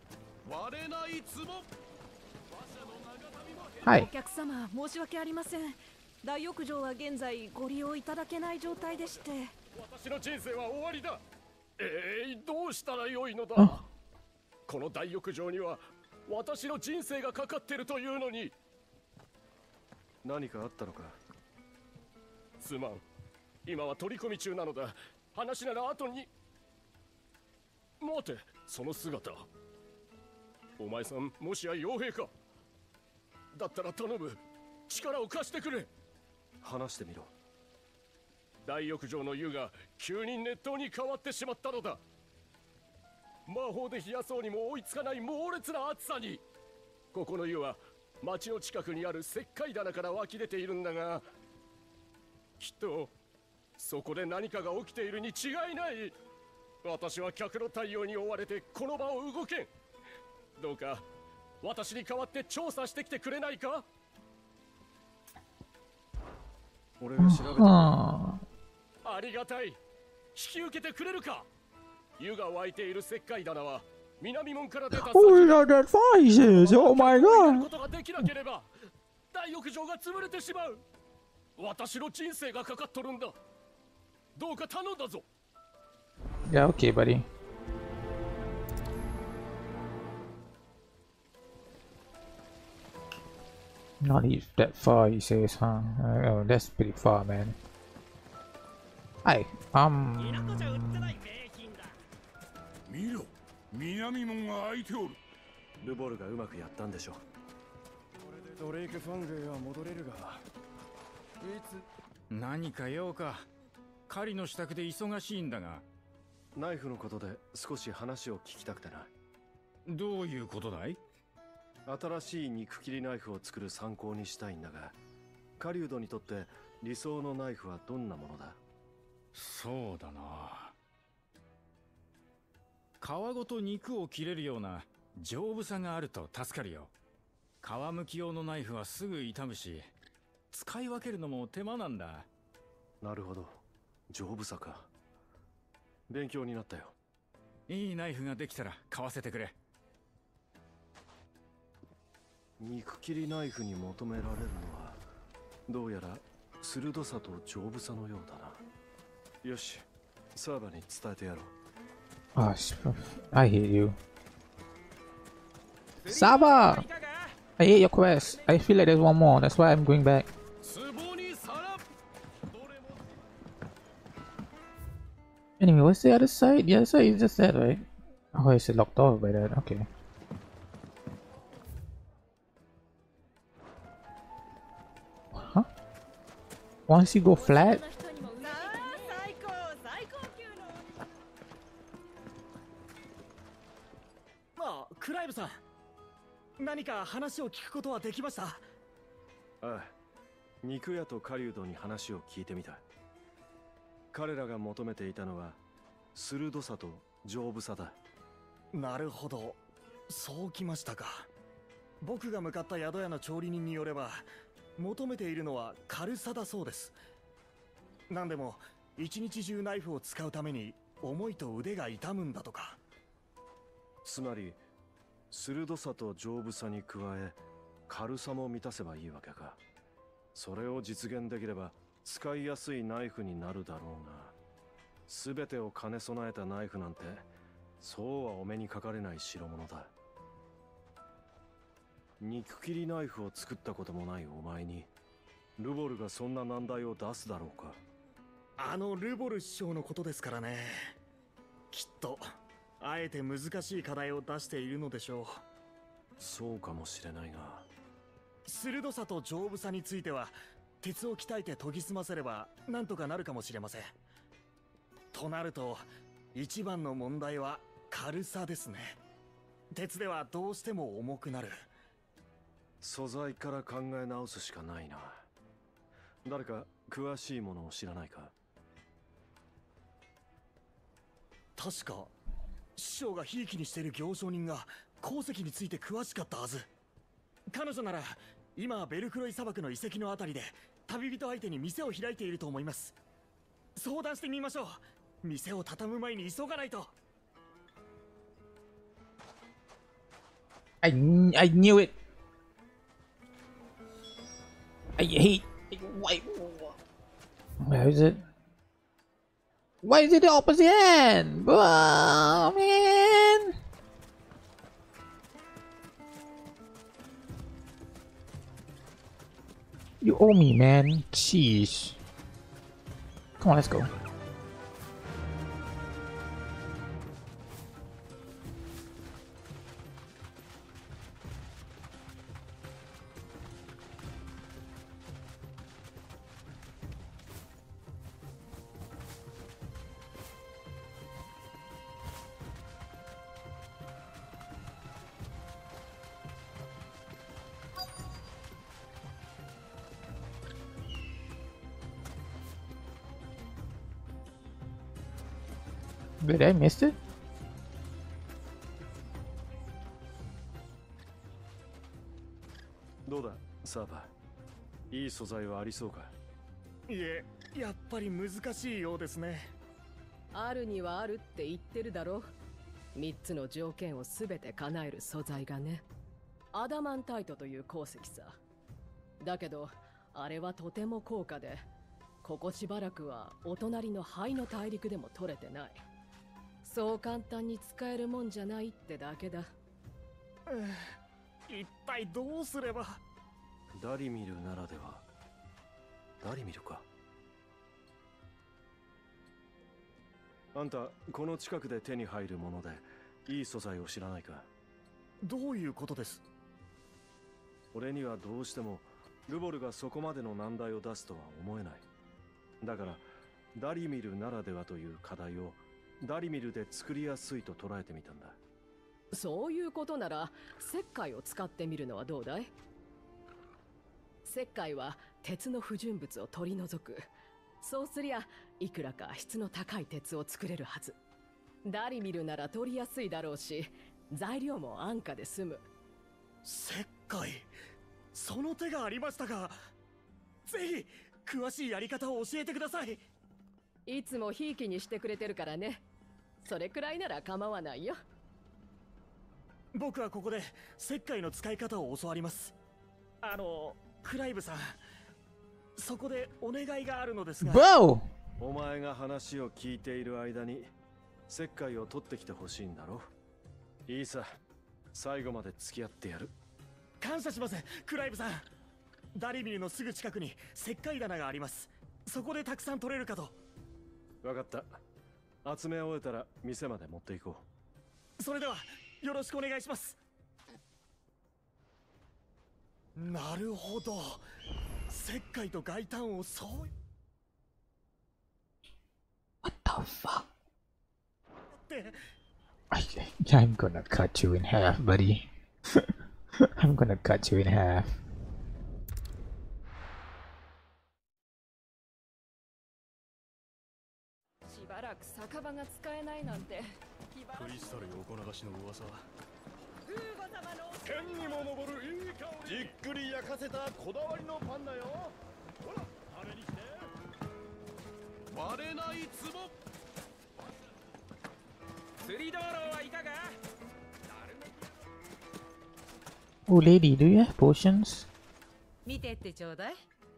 Hi. お客様、申し訳ありません。大浴場は現在ご利用いただけない状態でして。 私の人生は終わりだ。どうしたらよいのだ。この大浴場には私の人生がかかってるというのに。 何かあったのか。 すまん。今は取り込み中なのだ。話なら後に。待て、その姿。お前さん、もしや傭兵か。だったら頼む。力を貸してくれ。 話してみろ。 大浴場の湯が急に熱湯に変わってしまったのだ。魔法で冷やそうにも追いつかない猛烈な暑さに。ここの湯は町の近くにある石灰棚から湧き出ているんだが、きっとそこで何かが起きているに違いない。私は客の対応に追われてこの場を動けん。どうか私に代わって調査してきてくれないか。 俺が調べてありがたい。引き受けてくれるか。湯が湧いている石灰棚は南門から出た先。 Oh, we got that faces! Oh my god! ことができなければ大浴場が潰れてしまう。私の人生がかかっとるんだ。どうか頼んだぞ。 Yeah, okay, buddy. Not even that far, he says, huh? Oh, that's pretty far, man. Hi, 見ろ、南門が開いておる。 ルボルがうまくやったんでしょ。これでドレイク・ファングへは戻れるが、 何か用か。狩りの支度で忙しいんだが。 ナイフのことで少し話を聞きたくてな。 どういうことだい？ 新しい肉切りナイフを作る参考にしたいんだが、狩人にとって理想のナイフはどんなものだ？ そうだな。皮ごと肉を切れるような丈夫さがあると助かるよ。皮むき用のナイフはすぐ傷むし、使い分けるのも手間なんだ。 なるほど、丈夫さか。勉強になったよ。 いいナイフができたら買わせてくれ。 肉切りナイフに求められるのはどうやら鋭さと丈夫さのようだな。よし、サーバーに伝えてやろう。 Gosh, I hate you. Saba! I hate your quest. I feel like there's one more. That's why I'm going back. Anyway, what's the other side? The other side is just that, right? Oh, it's locked off by that. Okay. Huh? Once you go flat? クライブさん、何か話を聞くことはできました？ ああ、肉屋と狩人に話を聞いてみた。彼らが求めていたのは鋭さと丈夫さだ。 なるほど、そうきましたか。僕が向かった宿屋の調理人によれば、求めているのは軽さだそうです。何でも一日中ナイフを使うために重いと腕が痛むんだとか。 つまり鋭さと丈夫さに加え軽さも満たせばいいわけか。それを実現できれば使いやすいナイフになるだろうが、全てを兼ね備えたナイフなんてそうはお目にかかれない代物だ。肉切りナイフを作ったこともないお前にルボルがそんな難題を出すだろうか。 あのルボル師匠のことですからね。きっとあえて難しい課題を出しているのでしょう。 そうかもしれないが、 鋭さと丈夫さについては鉄を鍛えて研ぎ澄ませればなんとかなるかもしれません。 となると一番の問題は軽さですね。鉄ではどうしても重くなる。 素材から考え直すしかないな。誰か詳しいものを知らないか？ 確か師匠がひいきにしている行商人が鉱石について詳しかったはず。彼女なら今ベルクロイ砂漠の遺跡のあたりで旅人相手に店を開いていると思います。相談してみましょう。店を畳む前に急がないと。 I knew it. I hate. Wait. Where is it? Why is it the opposite end? Oh, man. You owe me, man. Sheesh. Come on, let's go. Did I miss it? どうだ、サーバー。いい素材はありそうか？ いえ、やっぱり難しいようですね。 あるにはあるって言ってるだろ。3つの条件を全て叶える素材がね。アダマンタイトという鉱石さ。だけどあれはとても高価で、ここしばらくはお隣の灰の大陸でも取れてない。そう簡単に使えるもんじゃないってだけだ。 一体どうすれば。 ダリミルならでは。ダリミルか。あんたこの近くで手に入るものでいい素材を知らないか？ どういうことです？ 俺にはどうしてもルボルがそこまでの難題を出すとは思えない。だからダリミルならではという課題をダリミルで作りやすいと捉えてみたんだ。 そういうことなら石灰を使ってみるのはどうだい？石灰は鉄の不純物を取り除く。そうすりゃいくらか質の高い鉄を作れるはず。ダリミルなら取りやすいだろうし、材料も安価で済む。 石灰、その手がありましたか。ぜひ詳しいやり方を教えてください。 いつもひいきにしてくれてるからね。それくらいなら構わないよ。 僕はここで石灰の使い方を教わります。クライブさん、そこでお願いがあるのですが。 お前が話を聞いている間に石灰を取ってきてほしいんだろ。いいさ、最後まで付き合ってやる。 感謝します、クライブさん。ダリミルのすぐ近くに石灰棚があります。そこでたくさん取れるかと。 わかった。集め終えたら店まで持っていこう。それではよろしくお願いします。なるほど、石灰と外炭をそう。 What the fuck? I'm gonna cut you in half, buddy. I'm gonna cut you in half. しばらく酒場が使えないなんて。 クリスタル横流しの噂。 フーゴ様の天にも昇るいい香り。じっくり焼かせたこだわりのパンだよ。ほら、あれにして割れない壺。 釣り道路はいかが？ Oh, lady, do you have potions? 見てってちょうだい。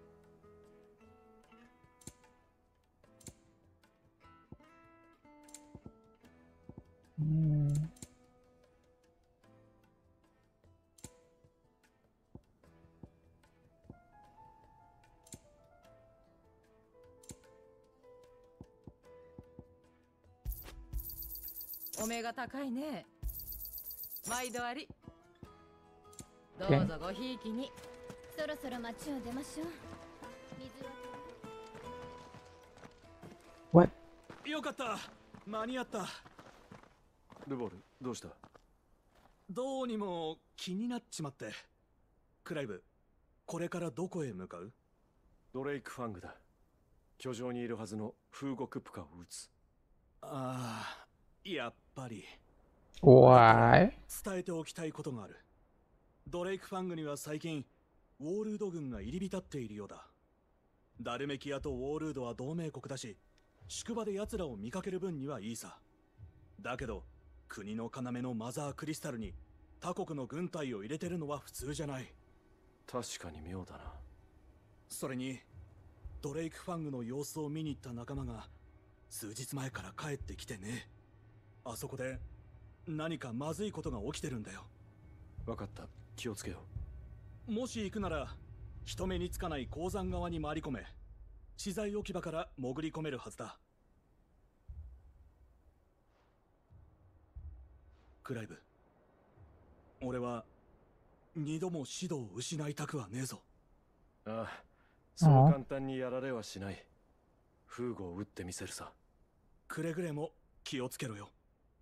お目が高いね。毎度あり。どうぞごひいきに。 そろそろ町を出ましょう。水は。 What? よよかった。間に合った。 ルボル、どうした？ どうにも気になっちまって。クライブ、これからどこへ向かう？ ドレイク・ファングだ。居城にいるはずのフーゴ・クプカを撃つ。 ああ、やっぱり。 Why？ 伝えておきたいことがある。ドレイク・ファングには最近ウォールード軍が入り浸っているようだ。ダルメキアとウォールードは同盟国だし、宿場で奴らを見かける分にはいいさ。だけど国の要のマザークリスタルに他国の軍隊を入れてるのは普通じゃない。 確かに妙だな。 それにドレイク・ファングの様子を見に行った仲間が数日前から帰ってきてね。あそこで何かまずいことが起きてるんだよ。 分かった、気をつけよう。もし行くなら人目につかない鉱山側に回り込め、資材置き場から潜り込めるはずだ。クライブ、俺は二度も指導を失いたくはねえぞ。 ああ、そう簡単にやられはしない。フーゴを撃ってみせるさ。 くれぐれも気をつけろよ。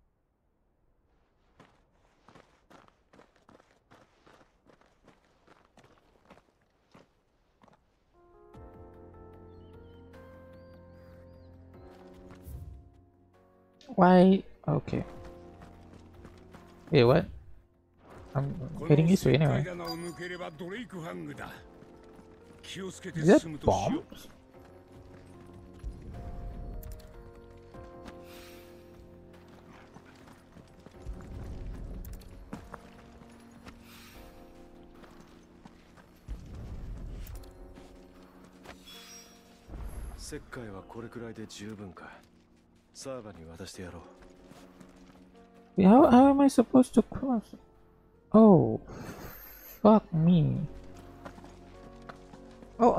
Why? Okay. Wait, what? I'm heading this way anyway. Is that bombs? How am I supposed to cross? Oh, fuck me. Oh.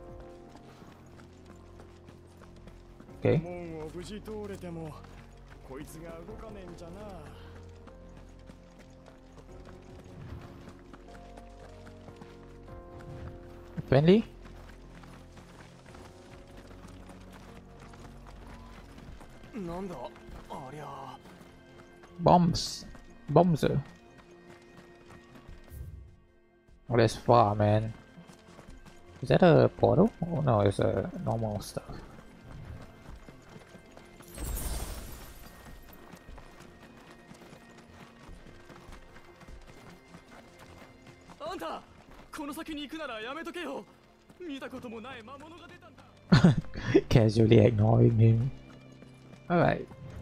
Okay. Friendly? Bombs. Bombs. Oh, that's far, man. Is that a portal? Oh no, it's a normal stuff. Anta! この先に行くならやめとけよ。見たこともない魔物が出たんだ。 Casually ignoring him. Alright.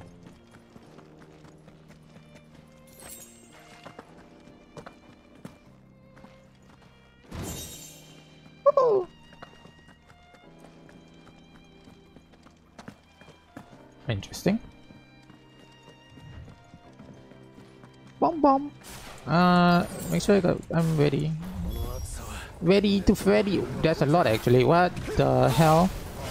Interesting. Bomb bomb. Make sure I'm ready. Ready to Freddy. That's a lot actually. What the hell?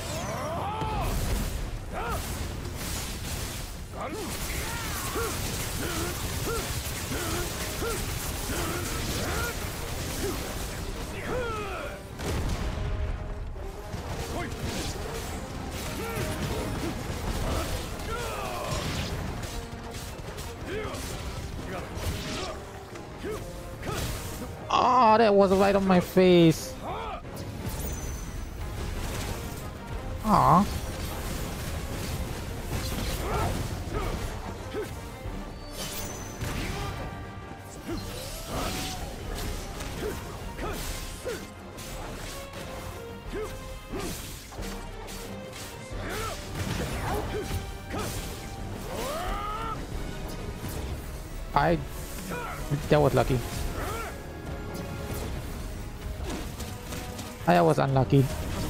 Oh, that was right on my face. Aww. That was lucky. I was unlucky.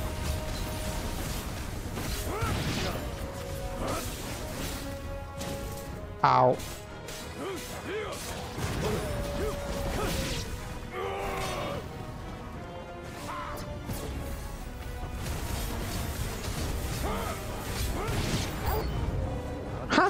Ow. Huh?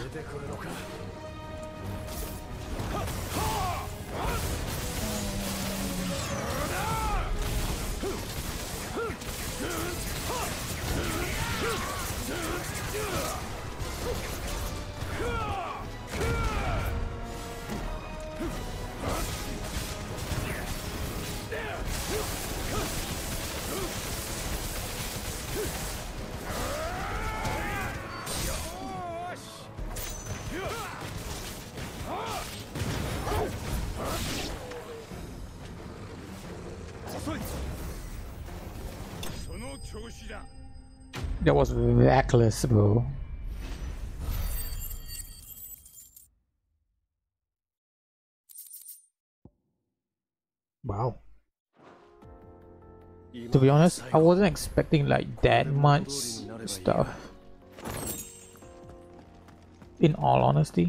That was reckless, bro. Wow. To be honest, I wasn't expecting like that much stuff. In all honesty.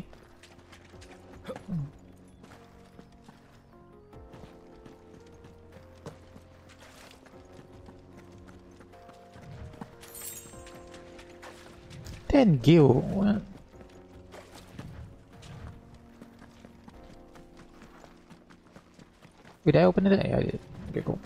Ten gil. What? Did I open it? Yeah, I did. Okay, cool.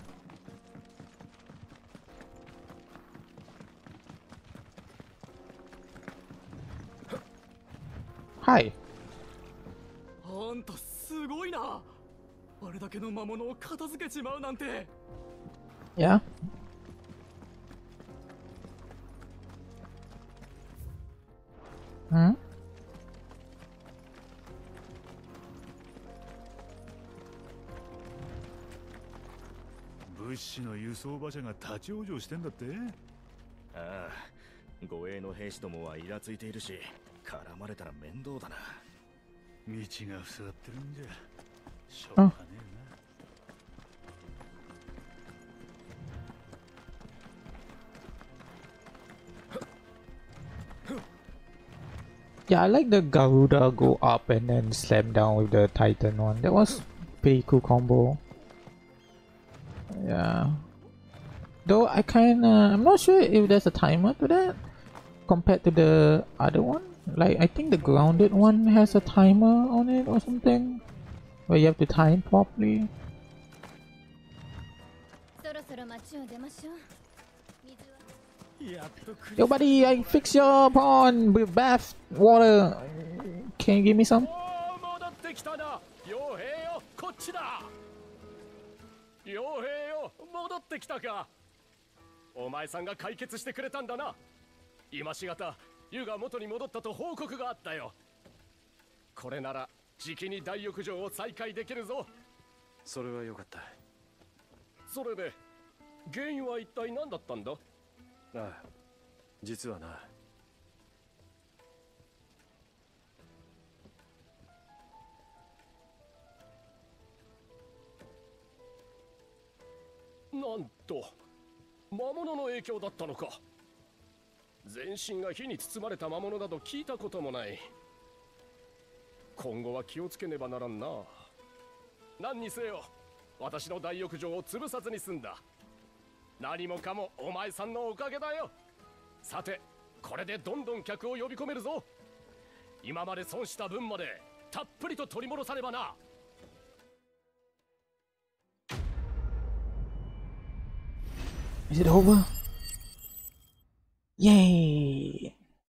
Hi. あんたすごいな。あれだけの魔物を片付けちまうなんて。 Yeah. Hmm? 物資の輸送馬車が立ち往生してんだって。 ああ、護衛の兵士どもはイラついているし、絡まれたら面倒だな。 道が塞がってるんじゃしょうがねえな。 Yeah, I like the Garuda go up and then slam down with the Titan one. That was pretty cool combo. Yeah. Though I'm not sure if there's a timer to that compared to the other one. Like, I think the grounded one has a timer on it or something where you have to time properly. Yo buddy, I fix your pond with bath water. Can you give me some? 傭兵よ、戻ってきたか。お前さんが解決してくれたんだな。今しがた、湯が元に戻ったと報告があったよ。これなら、じきに大浴場を再開できるぞ。 それはよかった。 それで、原因は一体何だったんだ？ ああ、実はな。 なんと、魔物の影響だったのか。全身が火に包まれた魔物など聞いたこともない。今後は気をつけねばならんな。何にせよ、私の大浴場を潰さずに済んだ。何もかもお前さんのおかげだよ。さて、これでどんどん客を呼び込めるぞ。今まで損した分までたっぷりと取り戻さねばな。 Is it over? Yay!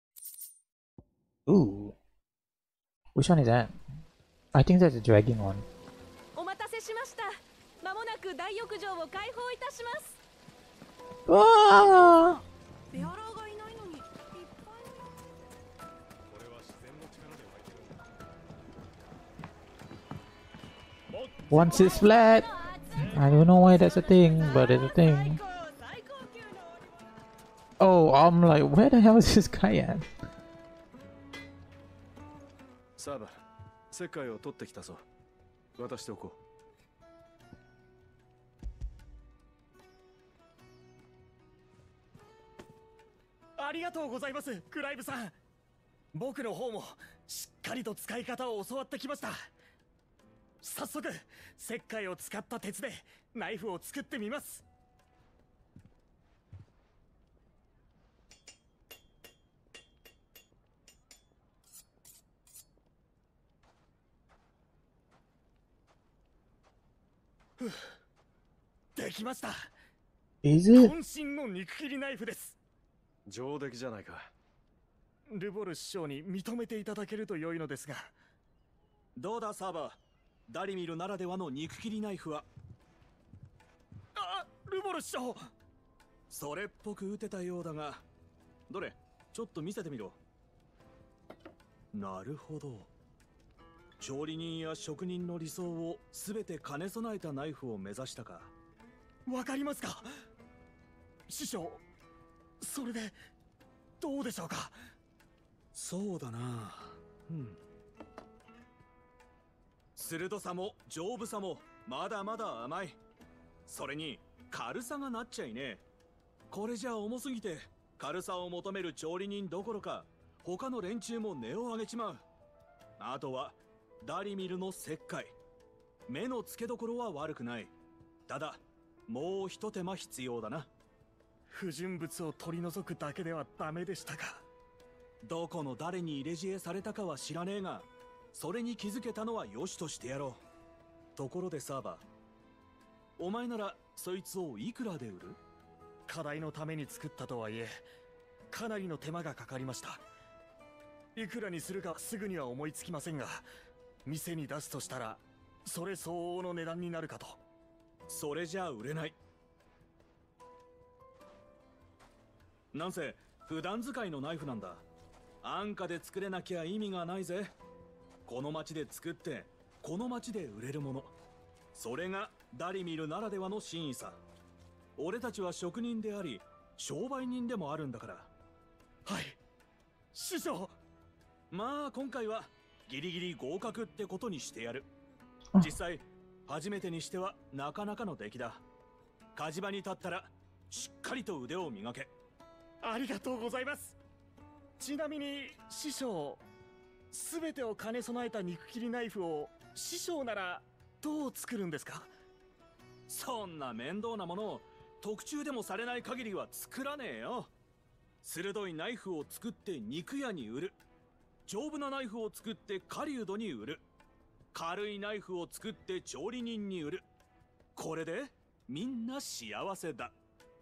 Ooh. Which one is that? I think that's the dragon one. お待たせしました。まもなく大浴場を開放いたします。 わあ！ ベアラーがいないのにいっぱい。 これは自然の力で湧いてるんだ。 Once it's flat, I don't know why that's a thing, but it's a thing. Oh, I'm like, where the hell is this guy at? サーバ、石灰を取ってきたぞ。渡しておこう。ありがとうございます、クライブさん。僕の方もしっかりと使い方を教わってきました。早速、石灰を使った鉄でナイフを作ってみます。できました。 Is it? 渾身の肉切りナイフです。 上出来じゃないか。 ルボル師匠に認めていただけると良いのですが。 どうだサーバー、ダリミルならではの肉切りナイフは。 あ、ルボル師匠、 それっぽく撃てたようだが、どれちょっと見せてみろ。なるほど、調理人や職人の理想を全て兼ね備えたナイフを目指したか。 わかりますか？師匠、 それでどうでしょうか。 そうだな。鋭さも丈夫さもまだまだ甘い。それに軽さがなっちゃいねえ。これじゃ重すぎて軽さを求める調理人どころか他の連中も値を上げちまう。あとはダリミルの石灰。目の付けどころは悪くない。ただもう一手間必要だな。 不純物を取り除くだけではダメでしたか。 どこの誰に入れ知恵されたかは知らねえが、それに気づけたのは良しとしてやろう。ところでサーバー、お前ならそいつをいくらで売る？ 課題のために作ったとはいえかなりの手間がかかりました。いくらにするかすぐには思いつきませんが、店に出すとしたらそれ相応の値段になるかと。 それじゃあ売れない。なんせ普段使いのナイフなんだ。安価で作れなきゃ意味がないぜ。この町で作ってこの町で売れるもの、それがダリミルならではの真意さ。俺たちは職人であり商売人でもあるんだから。 はい、師匠。 まあ今回はギリギリ合格ってことにしてやる。実際初めてにしてはなかなかの出来だ。火事場に立ったらしっかりと腕を磨け。 ありがとうございます。ちなみに師匠、すべてを兼ね備えた肉切りナイフを師匠ならどう作るんですか？ そんな面倒なものを特注でもされない限りは作らねえよ。鋭いナイフを作って肉屋に売る。丈夫なナイフを作って狩人に売る。軽いナイフを作って調理人に売る。これでみんな幸せだ。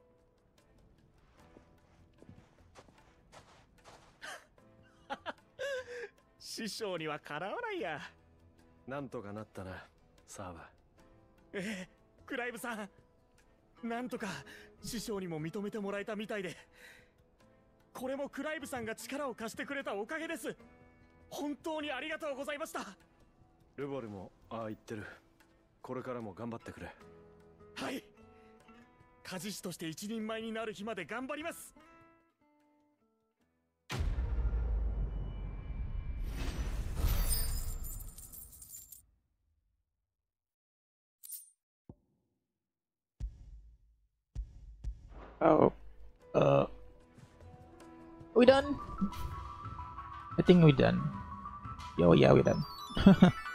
師匠にはかなわないや。 なんとかなったな、サーバー。クライブさん、なんとか師匠にも認めてもらえたみたいで、これもクライブさんが力を貸してくれたおかげです。本当にありがとうございました。 ルボルもああ言ってる。これからも頑張ってくれ。 はい、鍛冶師として一人前になる日まで頑張ります。 Oh, we done? I think we done. Oh yeah, we done.